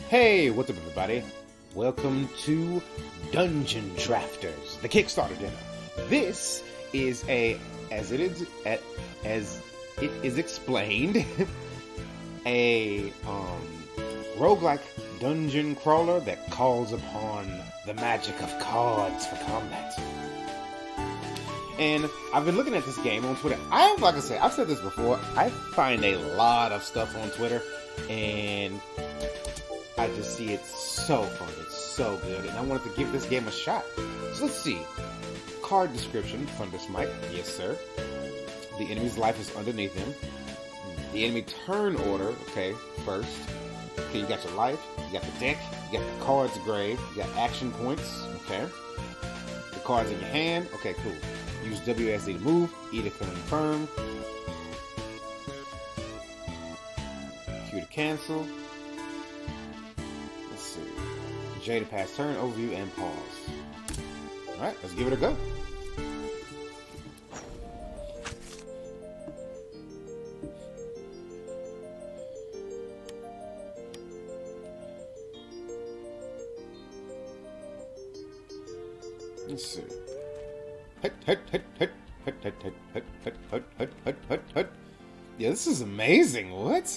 Hey, what's up everybody? Welcome to Dungeon Drafters, the Kickstarter demo. This is as it is explained, a roguelike dungeon crawler that calls upon the magic of cards for combat. And I've been looking at this game on Twitter. Like I said, I've said this before, I find a lot of stuff on Twitter, and I just see it so fun. It's so good, and I wanted to give this game a shot. So let's see. Card description: Thundersmite, yes sir. The enemy's life is underneath him. The enemy turn order, okay, first. Okay, you got your life, you got the deck, you got the cards grave, you got action points, okay. The cards in your hand, okay, cool. Use WSD to move, E to confirm, Q to cancel. Let's see. J to pass turn, overview, and pause. Alright, let's give it a go. Let's see. Yeah, this is amazing. What?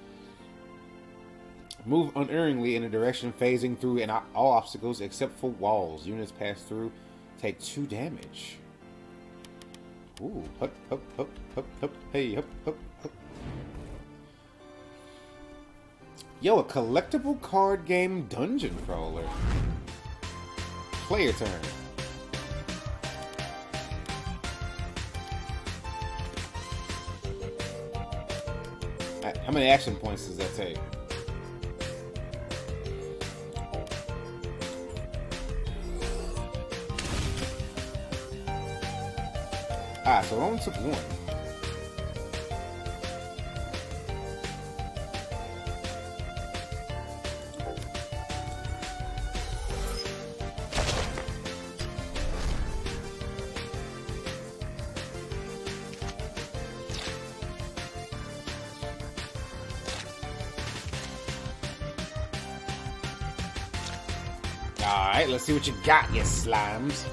Move unerringly in a direction phasing through and all obstacles except for walls. Units pass through take 2 damage. Ooh, hey, Yo, a collectible card game dungeon crawler. Player turn. How many action points does that take? So it only took 1. Alright, let's see what you got, you slimes.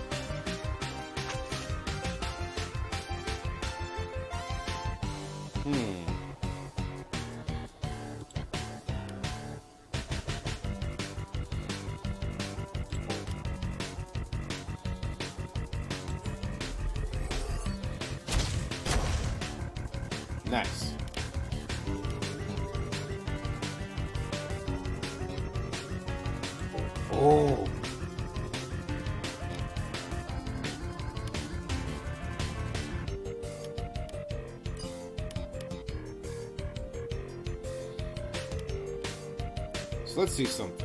Nice. Oh. So let's see something.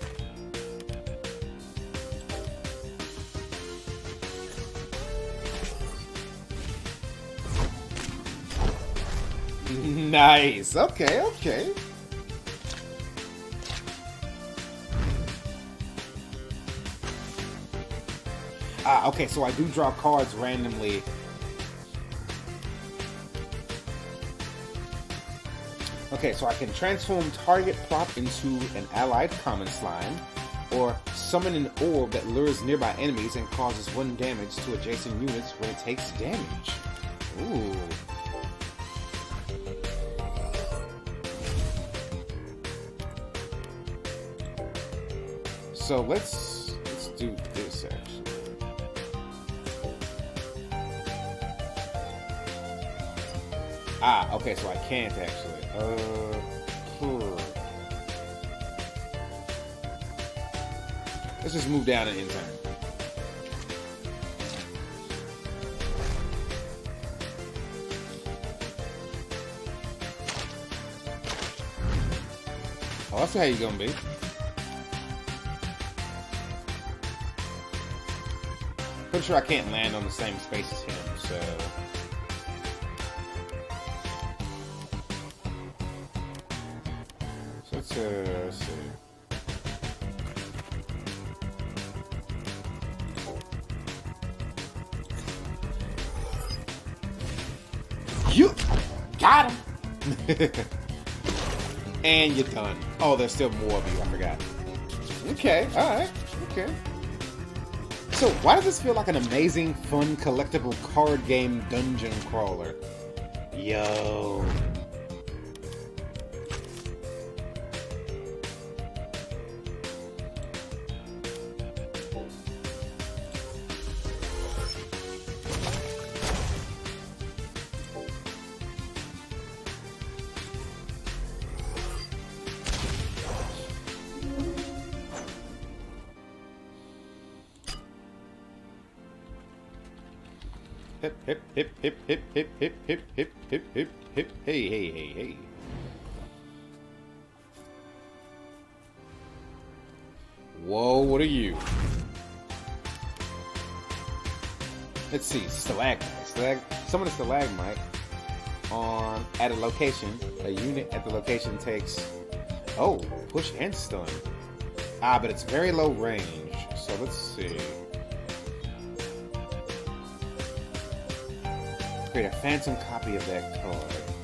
Nice. Okay, okay. Okay, so I do draw cards randomly. Okay, so I can transform target prop into an allied common slime, or summon an orb that lures nearby enemies and causes 1 damage to adjacent units when it takes damage. Ooh. So let's do this actually. Okay, so I can't actually. Let's just move down and in turn. Oh, I see how you're gonna be. Pretty sure I can't land on the same space as him, so. Let's see. You got him! And you're done. Oh, there's still more of you. I forgot. Okay, alright. Okay. So, why does this feel like an amazing, fun, collectible card game dungeon crawler? Yo. Hip, hip, hip, hip, hip, hip, hip, hip, hip, hip, hip, hip, hey, hey, hey, hey. Whoa, what are you? Let's see, stalagmite. Summon a stalagmite at a location. A unit at the location takes... Oh, push and stun. Ah, but it's very low range. So let's see. Create a phantom copy of that card.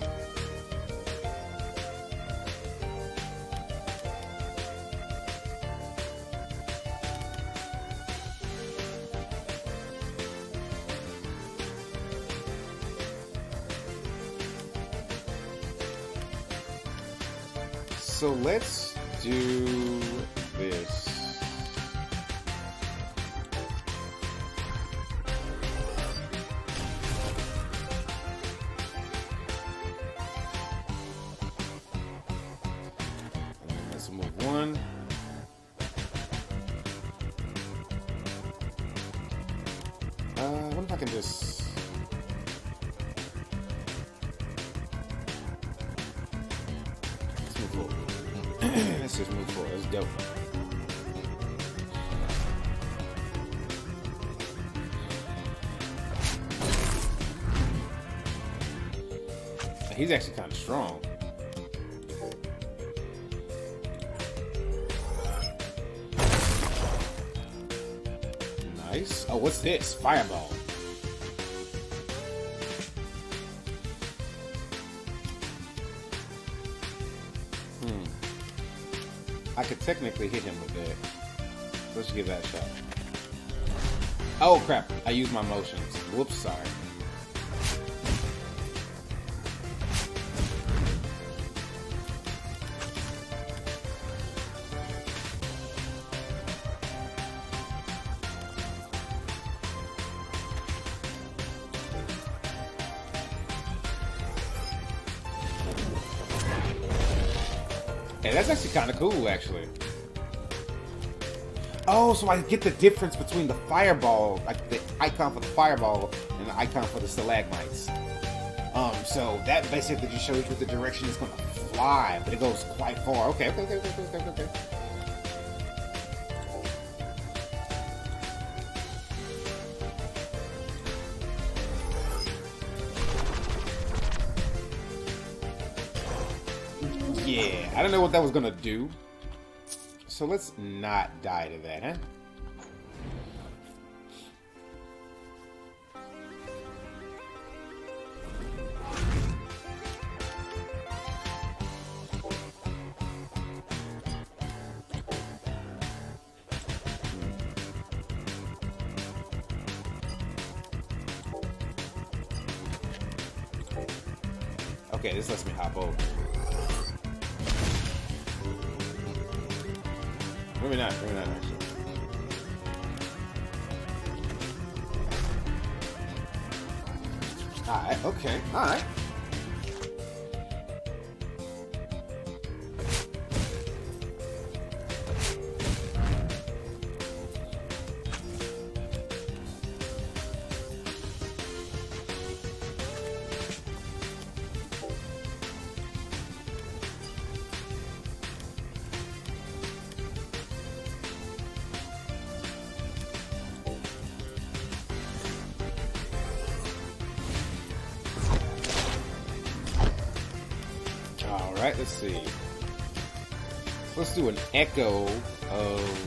So let's do this. Let's move one. What if I can just... Let's move forward. Let's just move forward. That's dope. He's actually kind of strong. Nice. Oh, what's this? Fireball. I could technically hit him with that. Let's give that a shot. Oh crap, I used my motions. Whoops, sorry. Hey, that's actually kind of cool, actually. Oh, so I get the difference between the fireball, like the icon for the fireball and the icon for the stalagmites. So that basically just shows you the direction it's going to fly, but it goes quite far. Okay. Yeah, I don't know what that was gonna do. So let's not die to that, huh? Okay, this lets me hop over. Maybe not actually. Alright, okay, alright. Alright, let's see. Let's do an echo of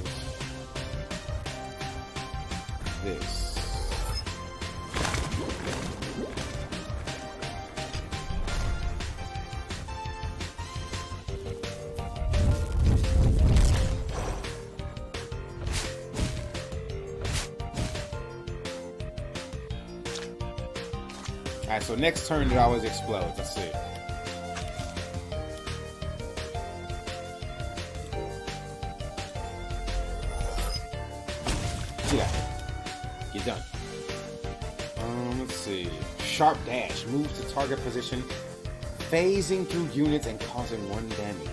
this. Alright, so next turn it always explodes. Let's see. Yeah. Get done. Let's see. Sharp dash. Moves to target position, phasing through units and causing 1 damage.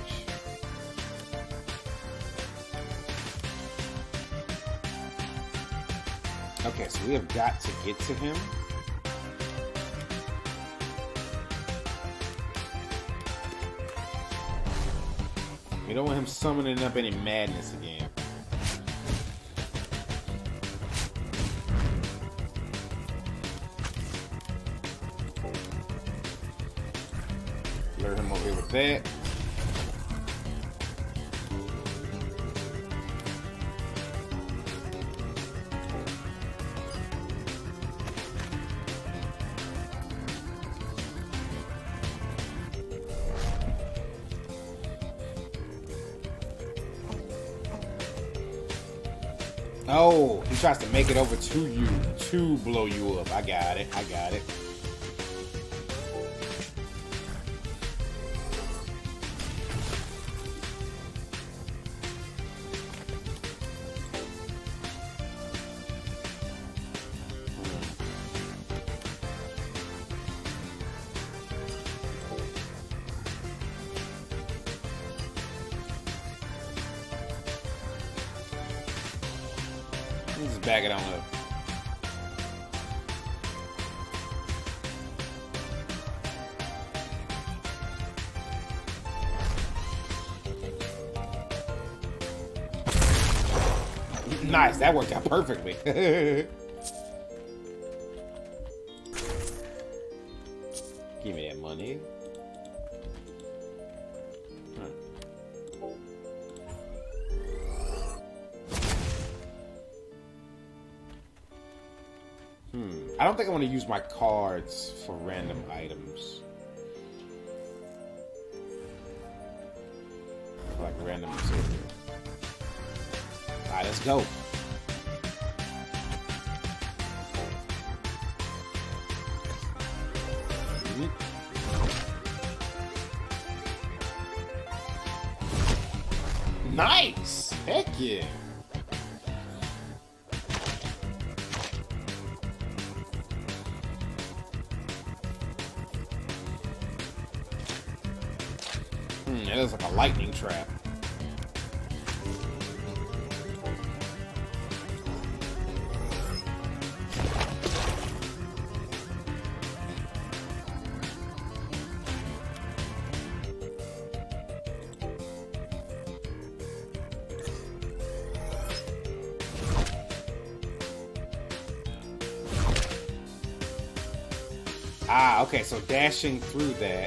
Okay, so we have got to get to him. We don't want him summoning up any madness again. Lure him over here with that. Oh, he tries to make it over to you to blow you up. I got it. I got it. Just back it on up. Nice, that worked out perfectly. Give me that money. I don't think I want to use my cards for random items. Like random material. Alright, let's go. Nice! Heck yeah! That looks like a lightning trap. Ah, okay, so dashing through that.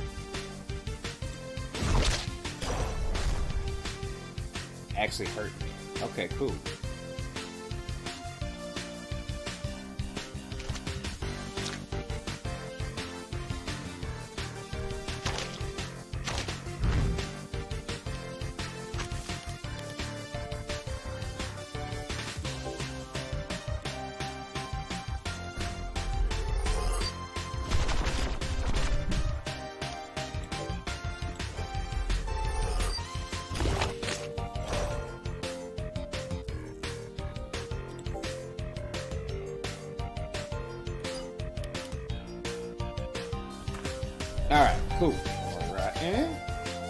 Actually hurt me. Okay, cool. Alright, cool. Alright, and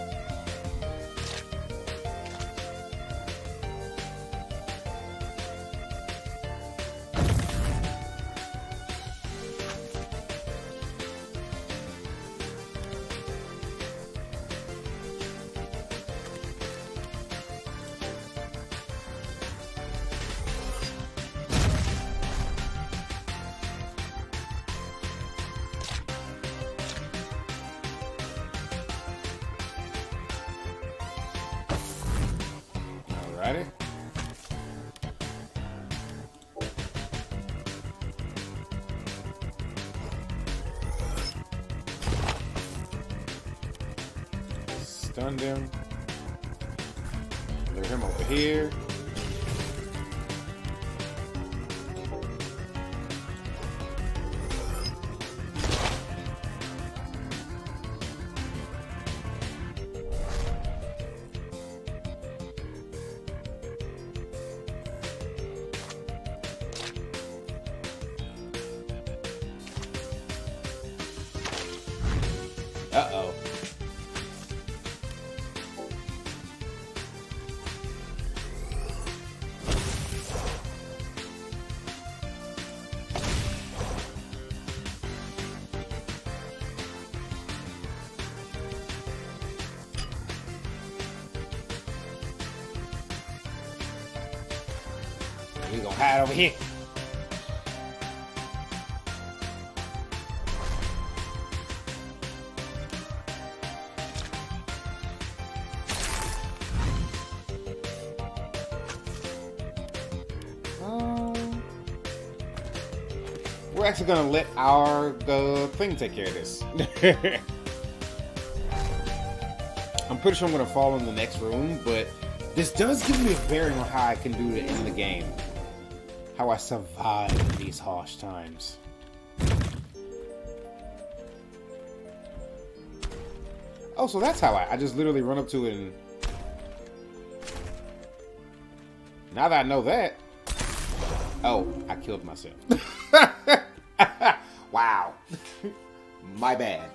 alrighty. Stunned him. Lure him over here. We gonna hide over here. We're actually gonna let our thing take care of this. I'm pretty sure I'm gonna fall in the next room, but this does give me a bearing on how I can do it in the game. How I survive in these harsh times. Oh, so that's how I just literally run up to it and... Now that I know that... Oh, I killed myself. Wow. My bad.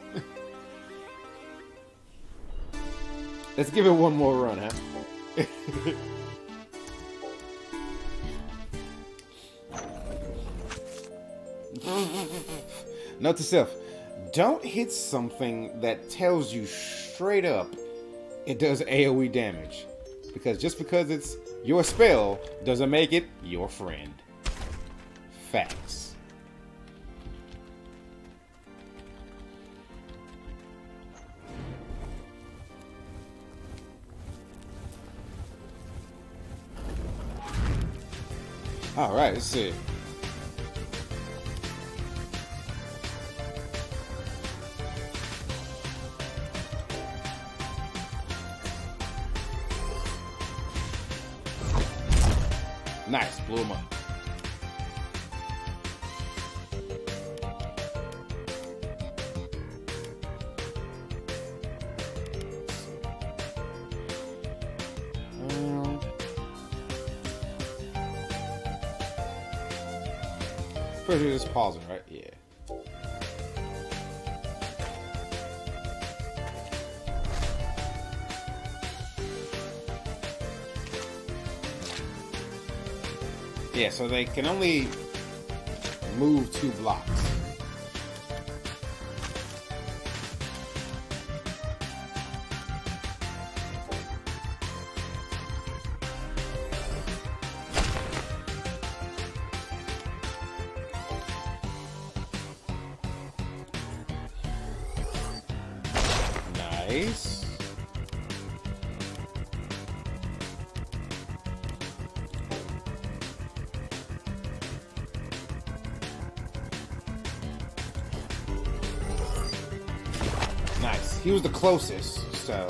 Let's give it one more run, huh? Note to self, don't hit something that tells you straight up it does AoE damage. Because just because it's your spell doesn't make it your friend. Facts. Alright, let's see. Nice, blew him up. First, we're just pausing, right? Yeah. Yeah, so they can only move 2 blocks. Nice. Nice. He was the closest, so...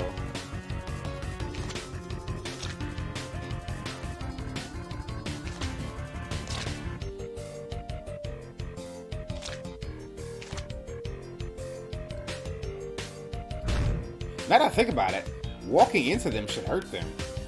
Now that I think about it, walking into them should hurt them.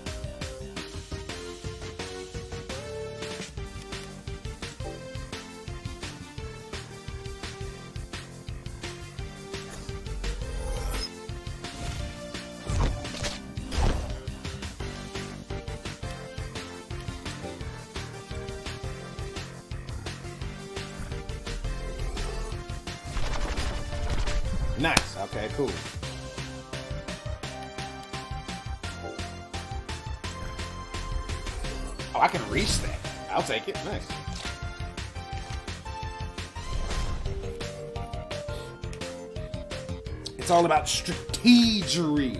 Nice. Okay, cool. Oh, I can reach that. I'll take it. Nice. It's all about strategery.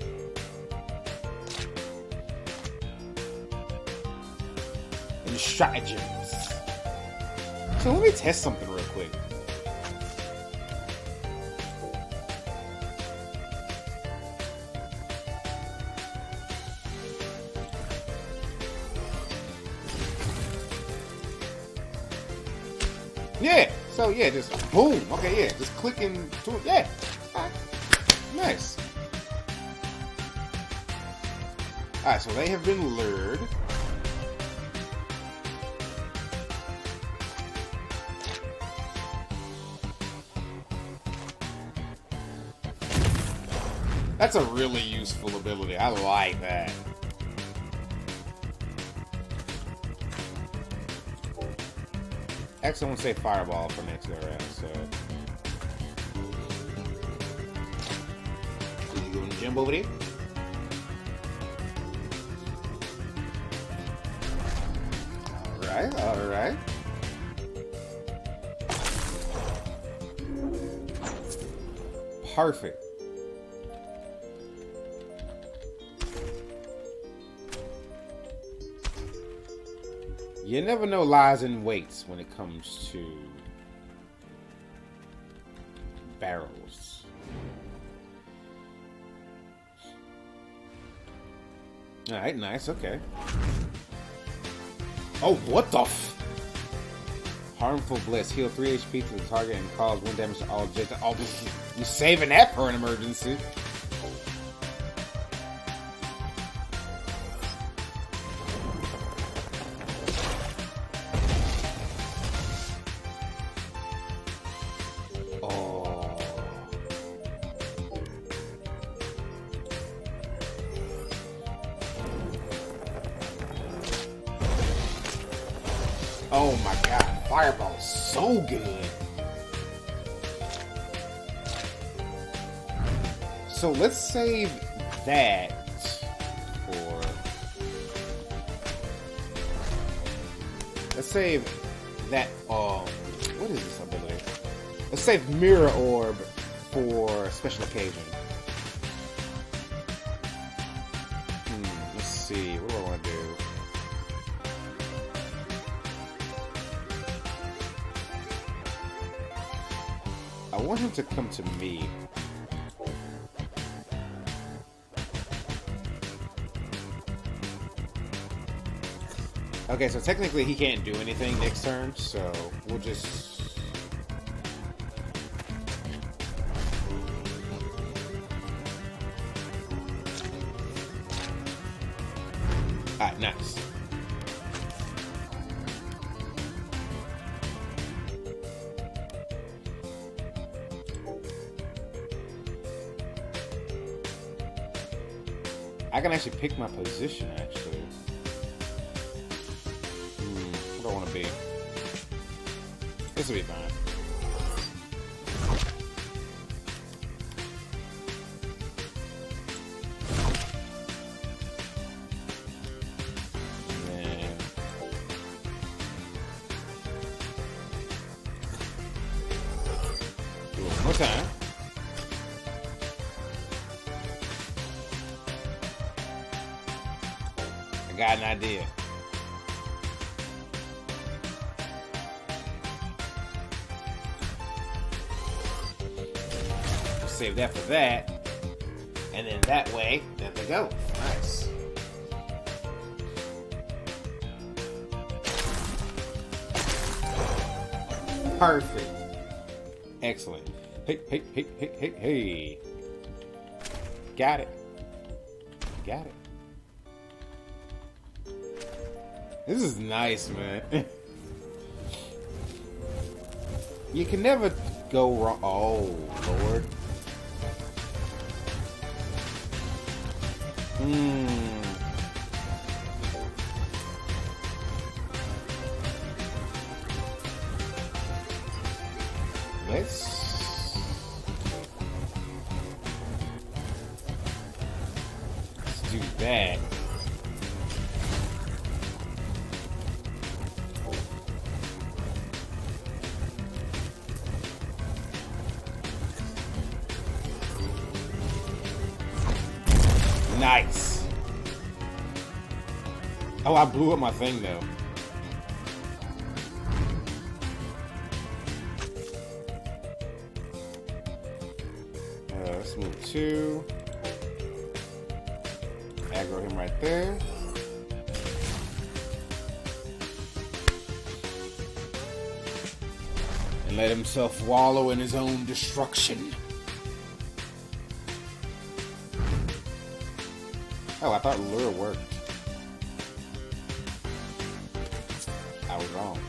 And stratagems. So let me test something real quick. Yeah, so yeah, just boom. Okay, yeah, just clicking to it. Yeah, nice. Alright, so they have been lured. That's a really useful ability. I like that. Actually, I want to say fireball for next go around, so... You going to jump over there? Alright, alright. Perfect. You never know lies and weights when it comes to barrels. Alright, nice, okay. Oh, what the f... Harmful Bliss. Heal 3 HP to the target and cause 1 damage to all objects. Oh, you're saving that for an emergency. Oh my god, Fireball is so good. So let's save that for... Let's save that, what is this ability? Let's save Mirror Orb for special occasion. Let's see, what do I want to do? I want him to come to me. Okay, so technically he can't do anything next turn, so we'll just... Alright, nice. I can actually pick my position, actually. What do I want to be? This will be fine. And do it one more time. Got an idea. Save that for that. And then that way, there we go. Nice. Perfect. Excellent. Hey, hey, hey, hey, hey, hey. Got it. Got it. This is nice, man. You can never go wrong. Oh, Lord. Let's do that. Nice. Oh, I blew up my thing though. Let's move 2. Aggro him right there. And let himself wallow in his own destruction. Oh, I thought lure worked. I was wrong.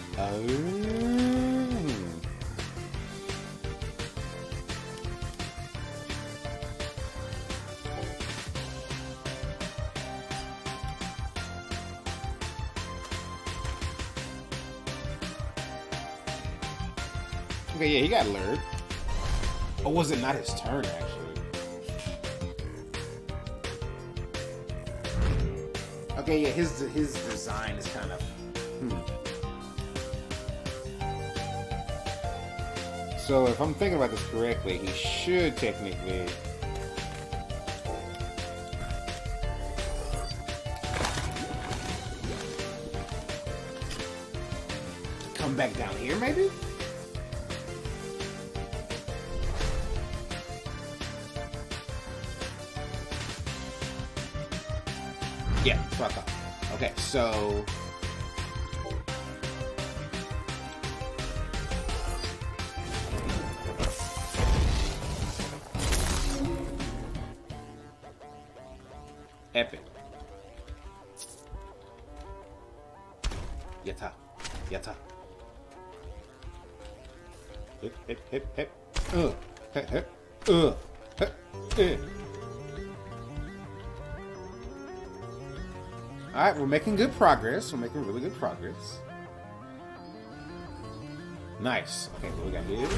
Okay, yeah, he got lured. Or was it not his turn, actually? Okay, yeah, his design is kind of So if I'm thinking about this correctly, he should technically come back down here, maybe? Yeah, that's what I thought. Okay, so epic. Yatta. Yatta. Hip, hip, hip, hip. Hip, hip. Hip. Alright, we're making good progress. We're making really good progress. Nice. Okay, what we got here?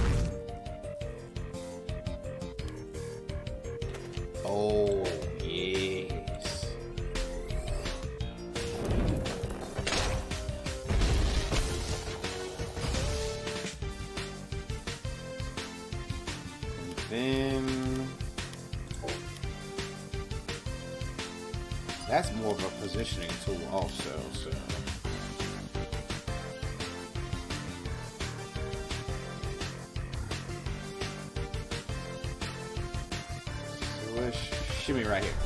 Oh, yes. And then that's more of a positioning tool also, so let's shimmy right here.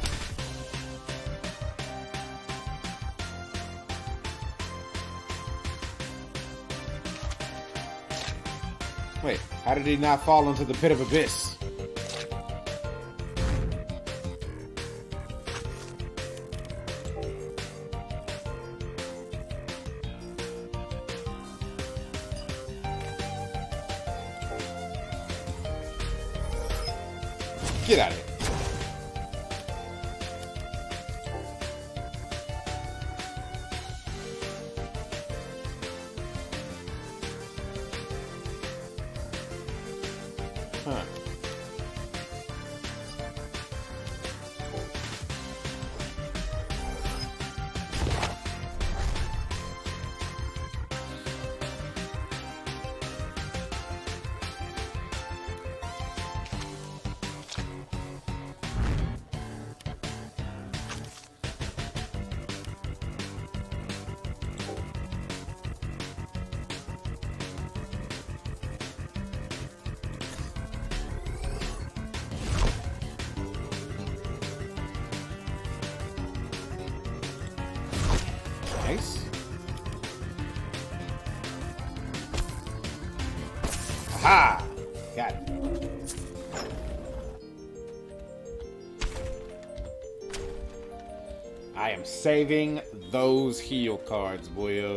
Wait, how did he not fall into the pit of abyss? Get out of here. Huh. Nice. Aha! Got it. I am saving those heal cards, boyo.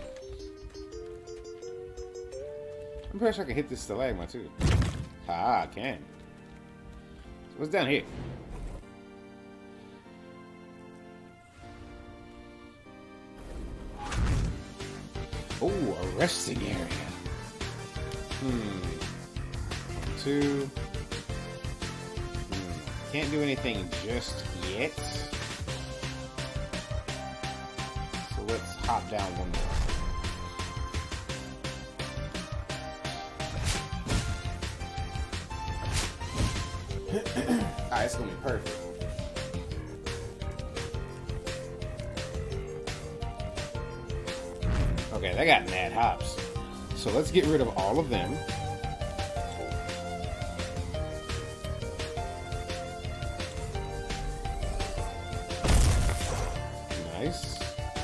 I'm pretty sure I can hit this stalagma too. Ah, I can. What's down here? Oh, a resting area. Two. Can't do anything just yet. So let's hop down one more. Alright, it's gonna be perfect. Okay, they got mad hops. So let's get rid of all of them. Nice.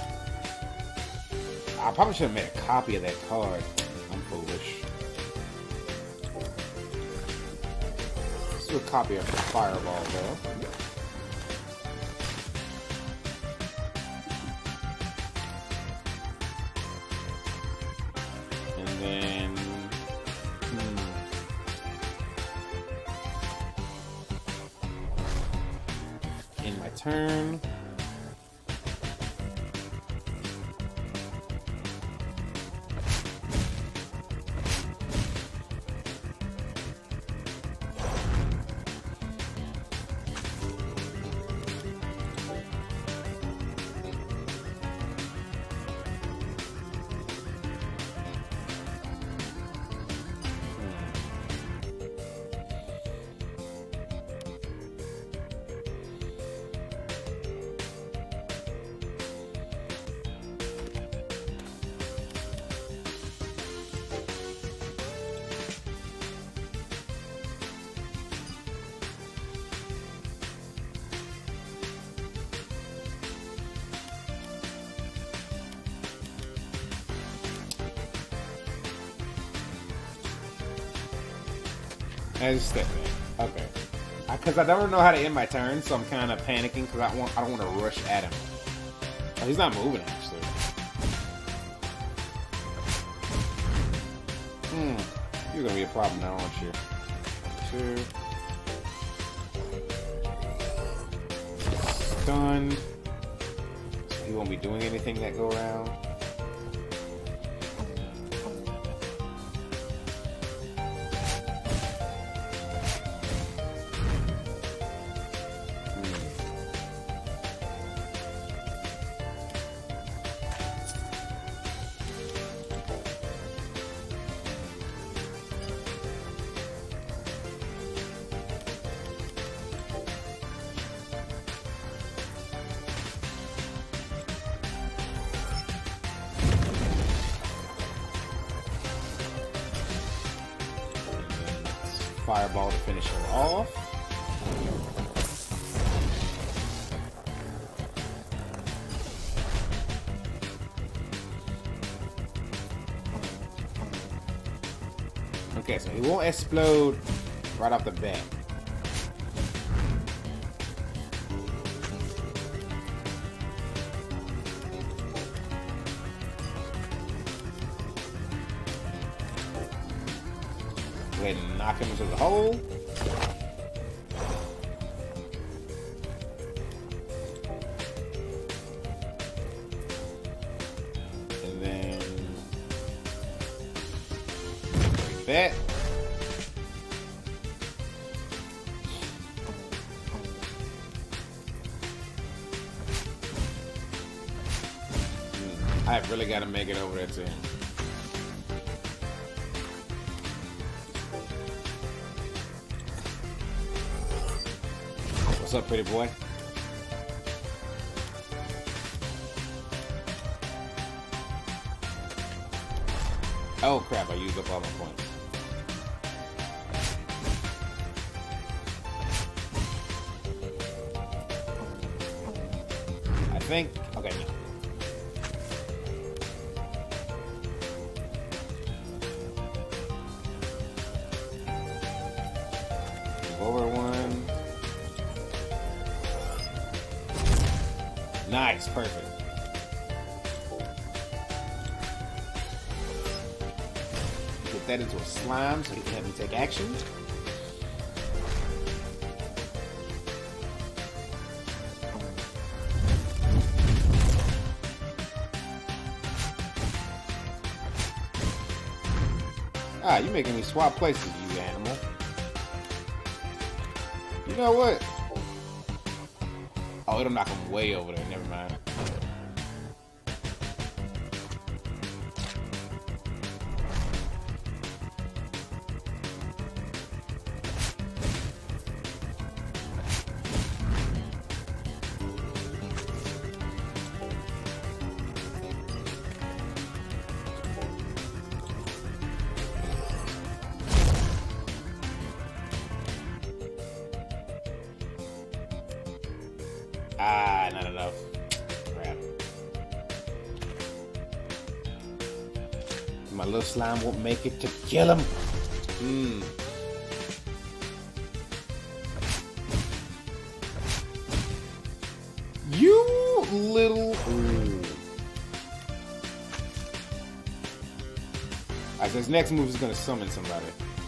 I probably should have made a copy of that card. I'm foolish. Let's do a copy of the fireball, though. And then... in my turn... As a step back. Okay. Because I don't know how to end my turn, so I'm kind of panicking because I don't want to rush at him. Oh, he's not moving, actually. You're going to be a problem now, aren't you? 2. Stunned. So he won't be doing anything that go around. Fireball to finish him off. Okay, so he won't explode right off the bat. Go ahead and knock him into the hole. And then like that. I've really got to make it over there to him. What's up, pretty boy? Oh crap, I used up all my points. I think... okay, no. Over one. Nice, perfect. Put that into a slime so he can have me take action. Ah, you're making me swap places, you animal. You know what? Oh, it'll knock him way over there. Never mind. Ah, not enough. Crap. My little slime won't make it to kill him. You little... Alright, so his next move is going to summon somebody.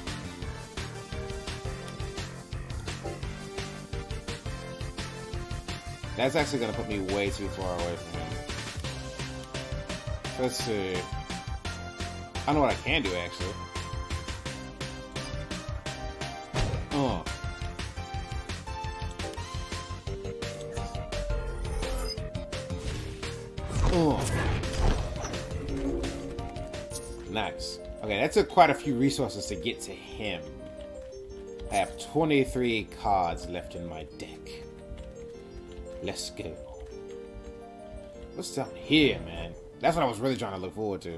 That's actually going to put me way too far away from him. Let's see. I know what I can do, actually. Nice. Okay, that took quite a few resources to get to him. I have 23 cards left in my deck. Let's go. What's down here, man? That's what I was really trying to look forward to.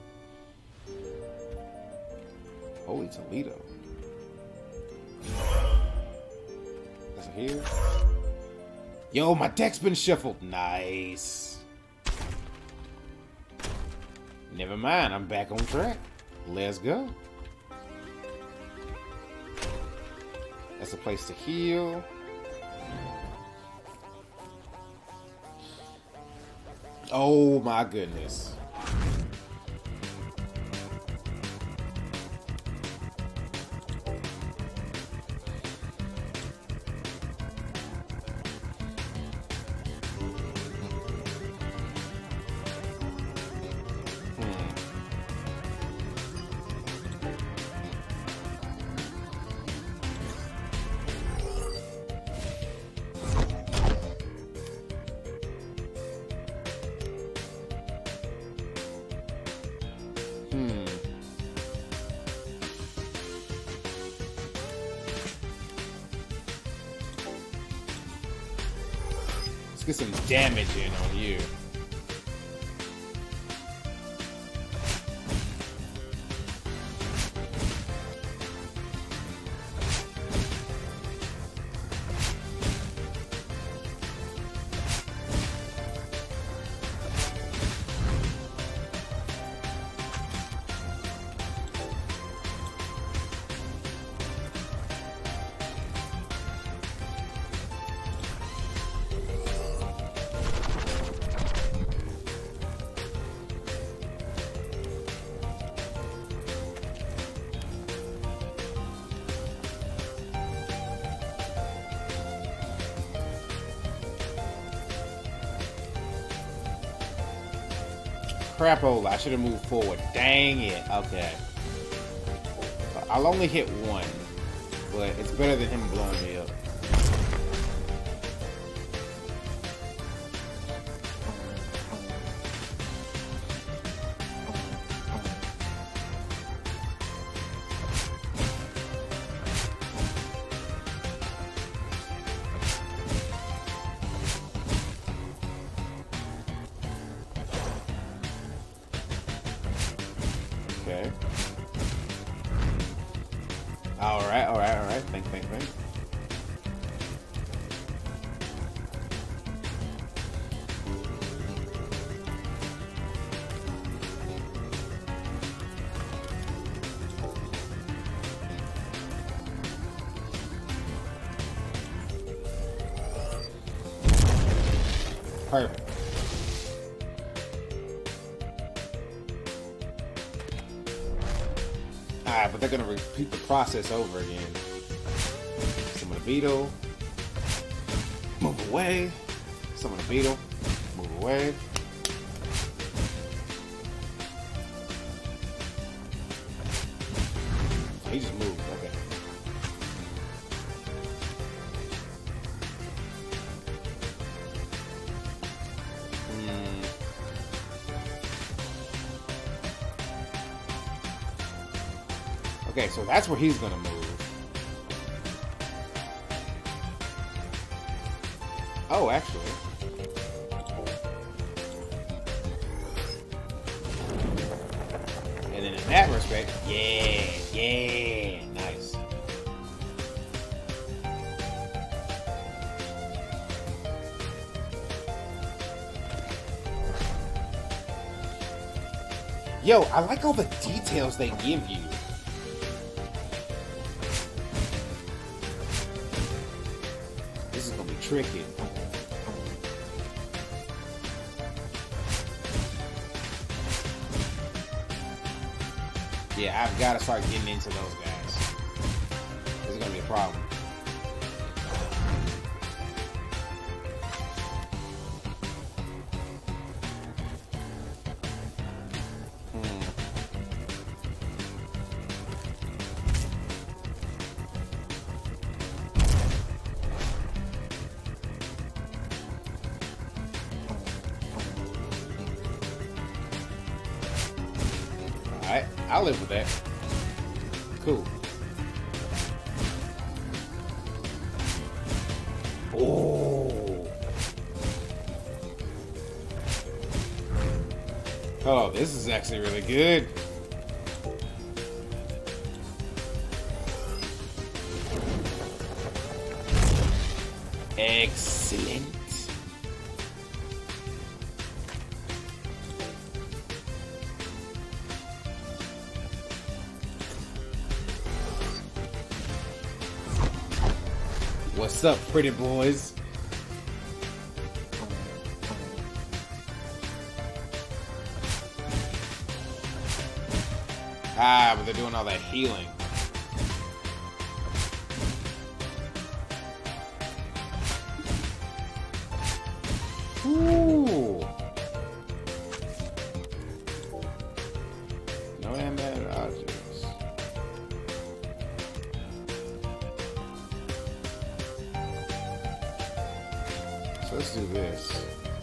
Holy Toledo. That's here. Yo, my deck's been shuffled. Nice. Never mind, I'm back on track. Let's go. That's a place to heal. Oh my goodness. Get some damage in on you. Crapola, I should have moved forward. Dang it. Okay. I'll only hit one, but it's better than him blowing me up. Okay. Alright, alright, alright. Think. Perfect. Alright, but they're gonna repeat the process over again. Summon a beetle. Move away. Summon a beetle. Move away. He just moved, okay. Okay, so that's where he's gonna move. Oh, actually. And then in that respect, yeah, nice. Yo, I like all the details they give you. This is gonna be tricky. Yeah, I've got to start getting into those guys. This is gonna be a problem. Alright, I'll live with that. Cool. Oh, this is actually really good. Excellent. What's up, pretty boys? Ah, but they're doing all that healing. Ooh. No animated objects. So let's do this.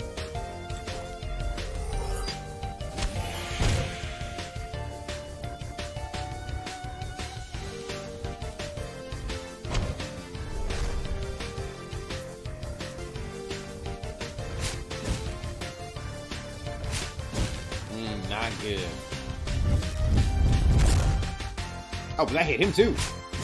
Not good. Oh, but I hit him too.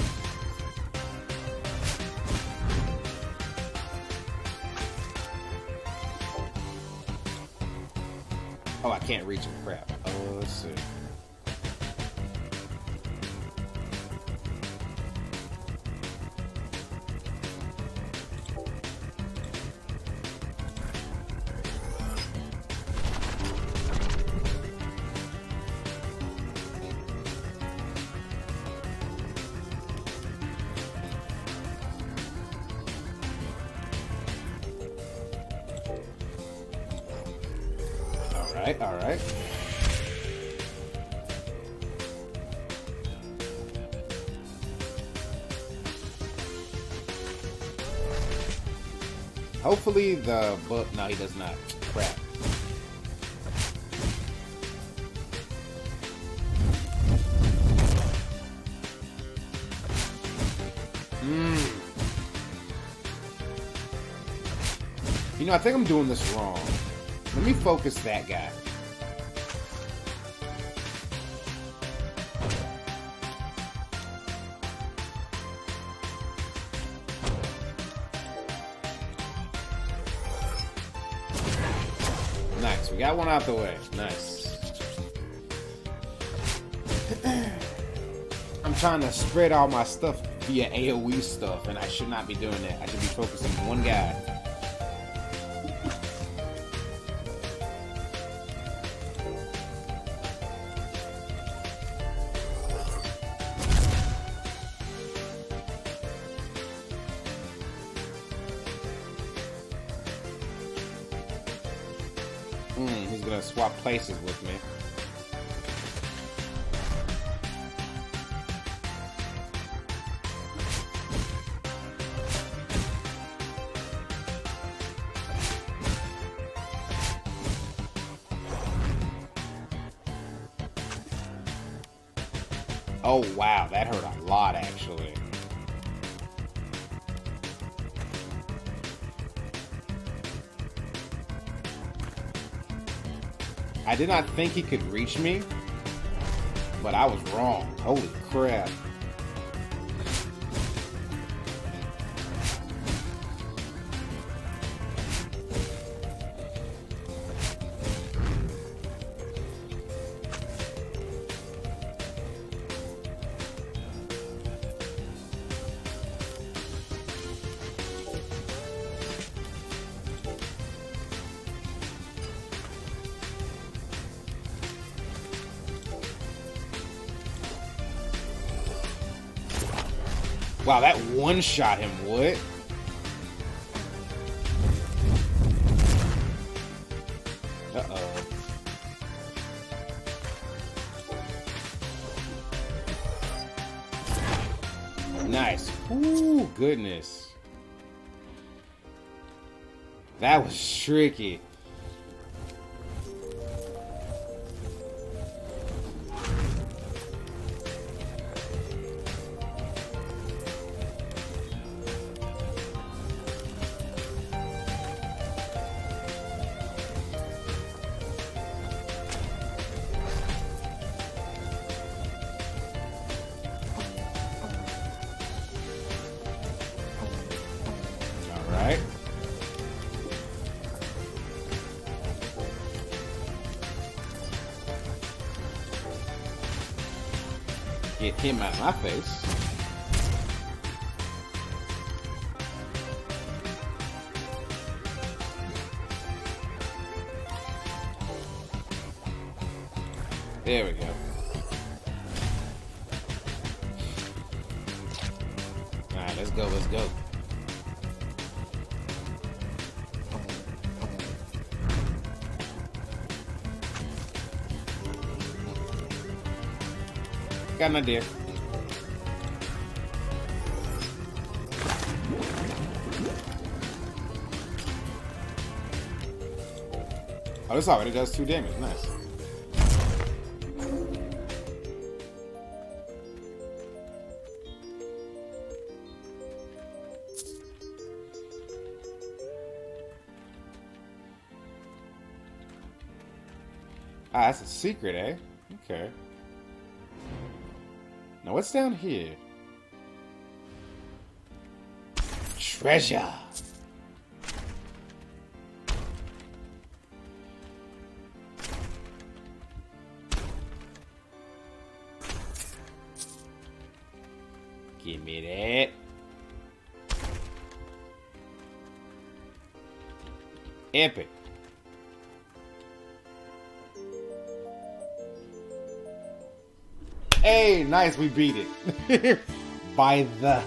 Oh, I can't reach him. Crap. Oh, let's see. All right. Hopefully the book. No, he does not. Crap. You know, I think I'm doing this wrong. Let me focus that guy. Nice. We got one out the way. Nice. I'm trying to spread all my stuff via AoE stuff, and I should not be doing that. I should be focusing on one guy. He's gonna swap places with me. Oh wow, that hurt a lot actually. I did not think he could reach me, but I was wrong. Holy crap. Wow, that one shot him, what? Uh-oh. Nice. Ooh, goodness. That was tricky. Right. Get him out of my face. There we go. Alright, let's go, let's go. Got an idea. Oh, this already does 2 damage. Nice. Ah, that's a secret, eh? Okay. Now what's down here? Treasure! Give me that. Epic. Hey, nice, we beat it. by the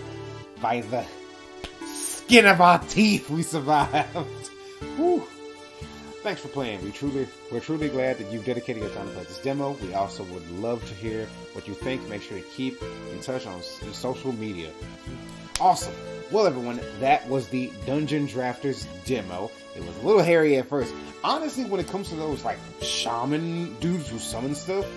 skin of our teeth, we survived. Whew. Thanks for playing. We're truly glad that you've dedicated your time to play this demo. We also would love to hear what you think. Make sure to keep in touch on social media. Awesome. Well, everyone, that was the Dungeon Drafters demo. It was a little hairy at first. Honestly, when it comes to those like shaman dudes who summon stuff,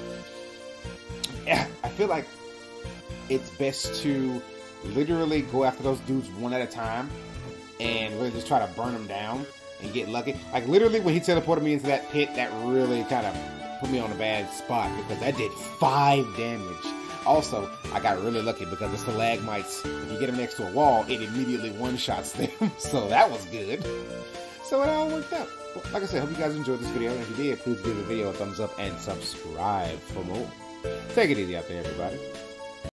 I feel like it's best to literally go after those dudes one at a time and really just try to burn them down and get lucky. Like literally when he teleported me into that pit, that really kind of put me on a bad spot because that did 5 damage. Also, I got really lucky because the stalagmites, if you get them next to a wall, it immediately one-shots them. So that was good. So it all worked out. Like I said, hope you guys enjoyed this video. And if you did, please give the video a thumbs up and subscribe for more. Take it easy out there, everybody.